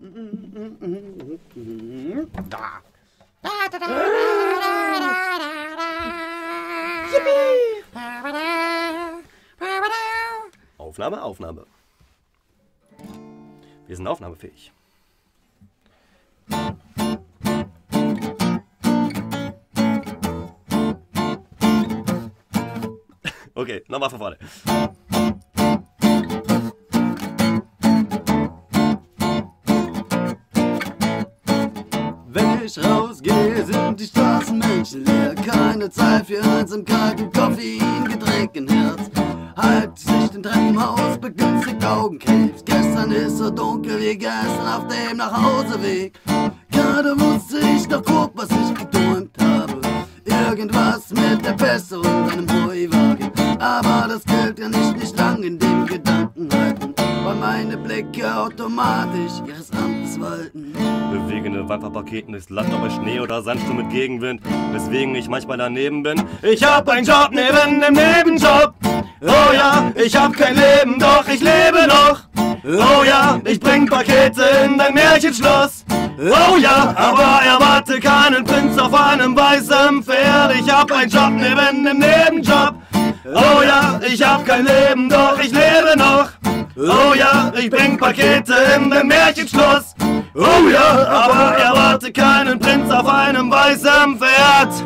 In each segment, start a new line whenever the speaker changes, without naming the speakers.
Da. Aufnahme, Aufnahme. Wir sind aufnahmefähig. Okay, nochmal von vorne.
Wenn ich rausgehe, sind die Straßenmenschen leer. Keine Zeit für Einsamkeit und Koffeingetränk im Herz. Halt sich den Treppenhaus, begünstigt Augenkrebs. Gestern ist so dunkel wie gestern auf dem Nachhauseweg. Gerade wusste ich noch grob, was ich geträumt habe. Irgendwas mit der Pässe und einem Heuwagen. Aber das gilt ja nicht lang in dem Gedanken halten, weil meine Blicke automatisch ihres Amtes walten.
Bewegende Wanderpaketen durchs Land, ob bei Schnee oder Sandsturm mit Gegenwind, weswegen ich manchmal daneben bin. Ich hab einen Job neben dem Nebenjob. Oh ja, ich hab kein Leben, doch ich lebe noch. Oh ja, ich bring Pakete in dein Märchenschloss. Oh ja, aber erwarte keinen Prinz auf einem weißen Pferd. Ich hab einen Job neben dem Nebenjob. Oh ja, ich hab kein Leben, doch ich lebe noch. Oh ja, ich bring Pakete in dein Märchenschloss. Oh ja, aber erwarte keinen Prinz auf einem weißen Pferd.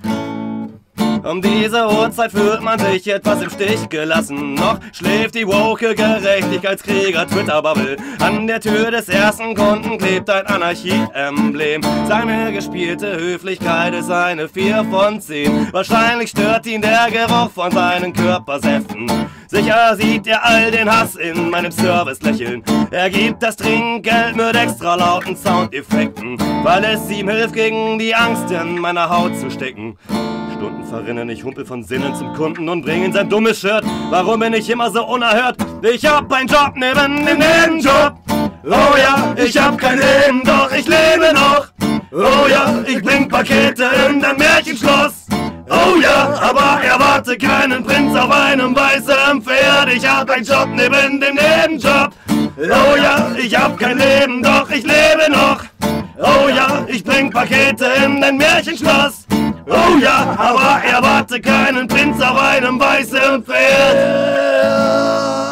Um diese Uhrzeit fühlt man sich etwas im Stich gelassen. Noch schläft die woke Gerechtigkeitskrieger Twitter-Bubble. An der Tür des ersten Kunden klebt ein Anarchie-Emblem. Seine gespielte Höflichkeit ist eine 4 von 10. Wahrscheinlich stört ihn der Geruch von seinen Körpersäften. Sicher sieht er all den Hass in meinem Service-Lächeln. Er gibt das Trinkgeld mit extra lauten Soundeffekten, weil es ihm hilft, gegen die Angst in meiner Haut zu stecken. Stunden verrinnen, ich humpel von Sinnen zum Kunden und bring ihm sein dummes Shirt. Warum bin ich immer so unerhört? Ich hab einen Job neben dem Nebenjob. Oh ja, ich hab kein Leben, doch ich lebe noch. Oh ja, ich bring Pakete in dein Märchenschloss. Oh ja, aber erwarte keinen Prinz auf einem weißen Pferd. Ich hab einen Job neben dem Nebenjob. Oh ja, ich hab kein Leben, doch ich lebe noch. Oh ja, ich bring Pakete in dein Märchenschloss. Oh ja, aber erwarte keinen Prinz auf einem weißen Pferd.